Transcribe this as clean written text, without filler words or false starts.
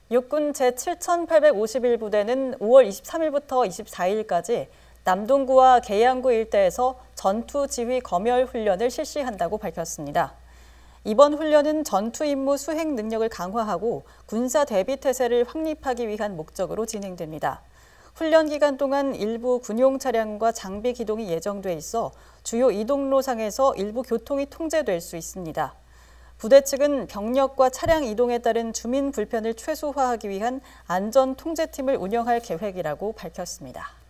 육군 제7851부대는 5월 23일부터 24일까지 남동구와 계양구 일대에서 전투 지휘 검열 훈련을 실시한다고 밝혔습니다. 이번 훈련은 전투 임무 수행 능력을 강화하고 군사 대비 태세를 확립하기 위한 목적으로 진행됩니다. 훈련 기간 동안 일부 군용 차량과 장비 기동이 예정돼 있어 주요 이동로상에서 일부 교통이 통제될 수 있습니다. 부대 측은 병력과 차량 이동에 따른 주민 불편을 최소화하기 위한 안전 통제팀을 운영할 계획이라고 밝혔습니다.